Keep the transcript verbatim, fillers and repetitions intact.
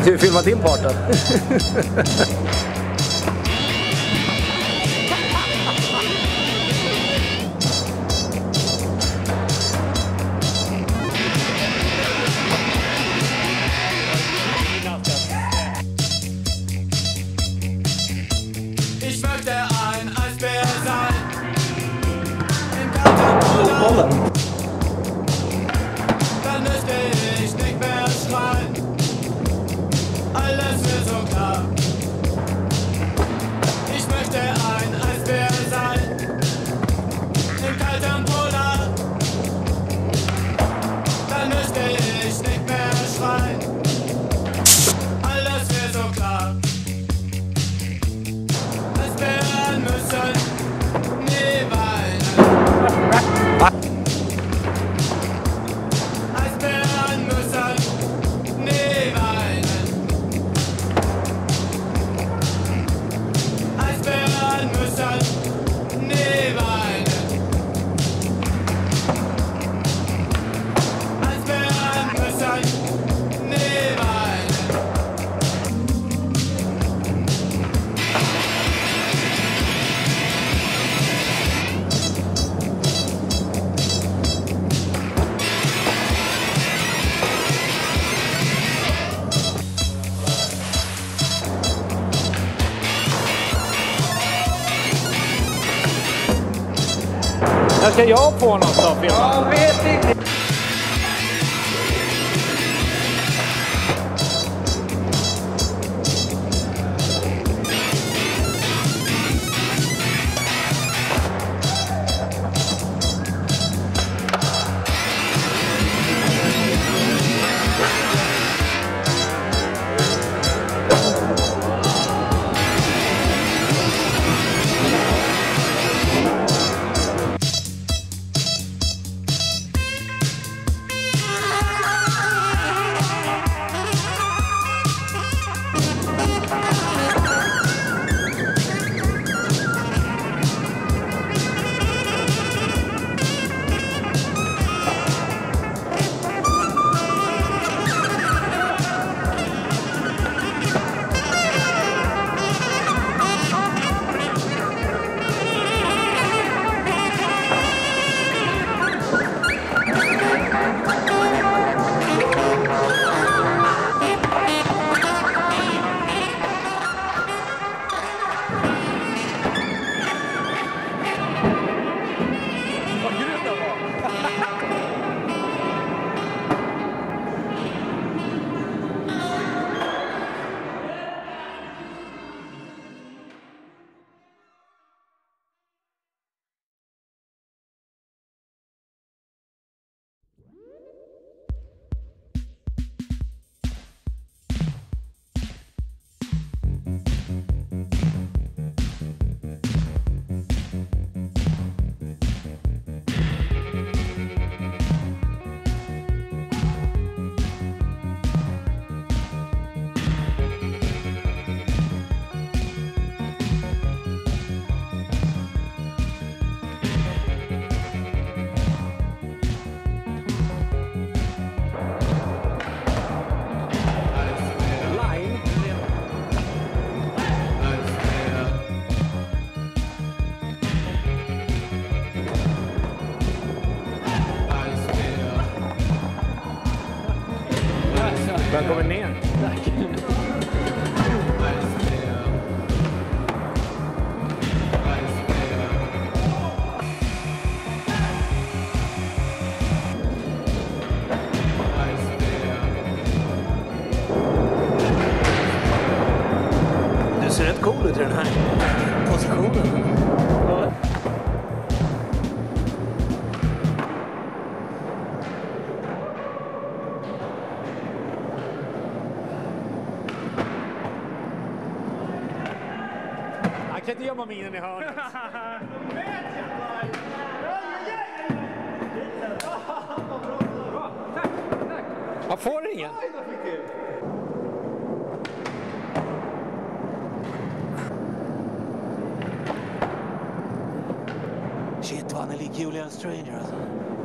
Ska vi filma din part då? Ich möchte ein Eisbär sein. Im Garten dann müsste ich nicht mehr schreien. Alles wird so klar. Ich möchte ein Eisbär sein. Im kalten Polar. Dann müsste ich nicht mehr schreien. Alles wird so klar. Eisbären müssen nie weinen. Eisbären müssen nie weinen. Eisbären müssen nie weinen. Eisbären müssen nie weinen. När ska jag på något då? Jag vet inte. Välkommen ner. Tack. Du ser rätt cool ut i den här positionen. Ja. Jag kan inte gömma minen i hörnet. Jag får ingen. Shit, vad han är lik Julian Stranger alltså.